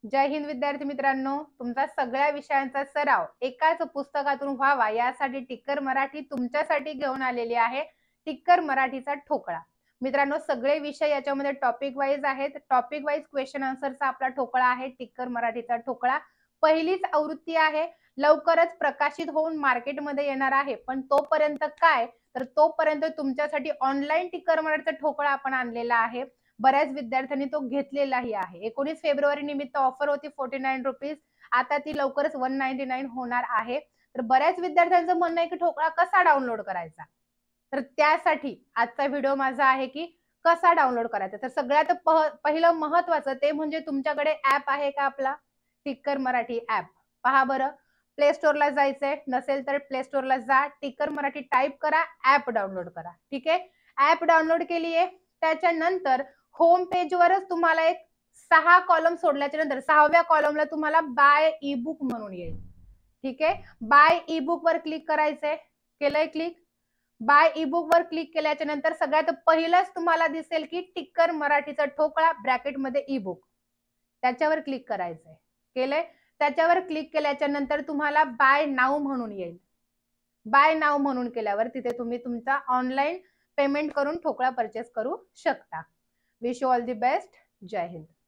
जय हिंद विद्यार्थी मित्रांनो, तुमचा सगळ्या विषयांचा सराव एकाच पुस्तकातून व्हावा यासाठी टिक्कर मराठी तुमच्यासाठी घेऊन आलेली आहे. टिक्कर मराठीचा ठोकळा. मित्रांनो, सगळे विषय याच्यामध्ये टॉपिक वाईज आहेत. टॉपिक वाईज क्वेश्चन आन्सरचा आपला ठोकळा आहे टिक्कर मराठीचा ठोकळा. पहिलीच आवृत्ती आहे, लवकरच प्रकाशित होऊन मार्केटमध्ये येणार आहे. पण तोपर्यंत काय, तर तोपर्यंत तुमच्यासाठी ऑनलाईन टिक्कर मराठीचा ठोकळा आपण आणलेला आहे. बऱ्याच विद्यार्थ्यांनी तो घेतलेलाही आहे. 19 फेब्रुवारी निमित्त ऑफर होती ₹49. आता ती लवकरच 199 होणार आहे. तर बऱ्याच विद्यार्थ्यांचं म्हणणं आहे की ठोकळा कसा डाउनलोड करायचा. तर त्यासाठी आजचा व्हिडिओ माझा आहे की कसा डाउनलोड करायचा. तर सगळ्यात पहिलं महत्वाचं ते म्हणजे तुमच्याकडे ऍप आहे का आपला टिक्कर मराठी ऍप. पहा बरं, प्ले स्टोअरला जायचंय, नसेल तर प्ले स्टोअरला जा, टिक्कर मराठी टाईप करा, ऍप डाउनलोड करा. ठीक आहे, ऍप डाउनलोड केली आहे. त्याच्यानंतर होम पेजवरच तुम्हाला एक 6 कॉलम सोडल्याच्या नंतर 6व्या कॉलमला तुम्हाला बाय ई बुक म्हणून येईल. ठीक आहे, बाय ई बुक वर क्लिक करायचंय. केलंय क्लिक. बाय ई बुक वर क्लिक केल्याच्या नंतर सगळ्यात पहिलंच तुम्हाला दिसेल की टिक्कर मराठीचा ठोकळा ब्रॅकेटमध्ये ई बुक, त्याच्यावर क्लिक करायचंय. केलंय. त्याच्यावर क्लिक केल्याच्या नंतर तुम्हाला बाय नाव म्हणून येईल. बाय नाव म्हणून केल्यावर तिथे तुम्ही तुमचा ऑनलाईन पेमेंट करून ठोकळा परचेस करू शकता. Wish you all the best. जय हिंद.